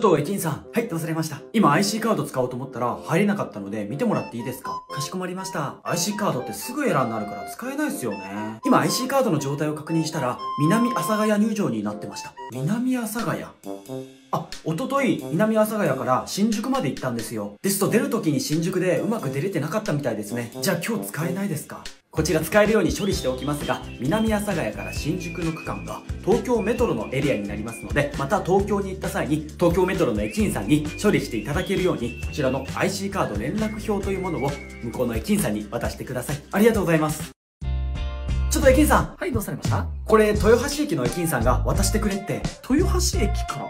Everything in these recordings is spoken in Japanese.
駅員さん。はい、どうされました。今 IC カード使おうと思ったら入れなかったので見てもらっていいですか？かしこまりました。IC カードってすぐエラーになるから使えないですよね。今 IC カードの状態を確認したら、南阿佐ヶ谷入場になってました。南阿佐ヶ谷。あ、おととい、南阿佐ヶ谷から新宿まで行ったんですよ。ですと出る時に新宿でうまく出れてなかったみたいですね。じゃあ今日使えないですか？こちら使えるように処理しておきますが、南阿佐ヶ谷から新宿の区間が東京メトロのエリアになりますので、また東京に行った際に東京メトロの駅員さんに処理していただけるように、こちらの IC カード連絡表というものを向こうの駅員さんに渡してください。ありがとうございます。ちょっと駅員さん。 はい、どうされました？ これ、豊橋駅の駅員さんが渡してくれって。 豊橋駅から。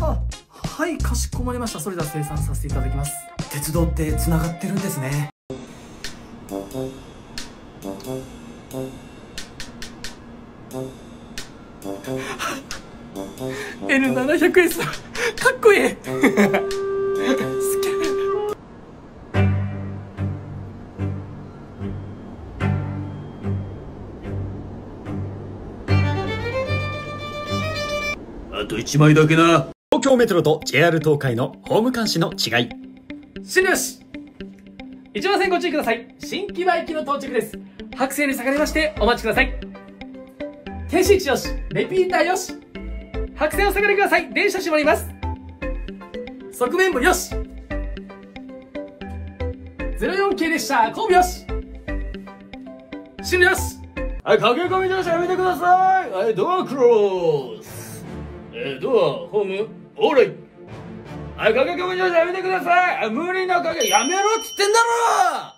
あ、はい、かしこまりました。それでは生産させていただきます。 鉄道って繋がってるんですね。 N700S かっこいい。すげえ。 あと1枚だけな。東京メトロと JR 東海のホーム監視の違い。 終了し。1番線ご注意ください。新木場駅の到着です。白線に下がりましてお待ちください。停止位置よし。レピーターよし。白線を下がりください。電車閉まります。側面部よし。04系列車後部よし。終了し。 はい、駆け込み乗車やめてください。はい、ドアクローズ。ドア、ホーム、オーライ。はい、駆け込み乗車やめてください。無理な駆け、やめろっつってんだろ。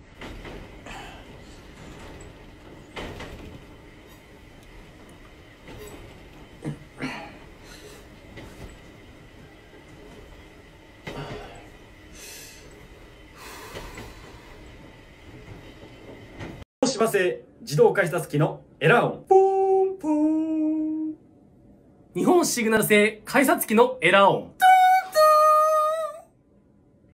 もしませ、自動改札機のエラー音。ポーンポーン。 日本シグナル製改札機のエラー音。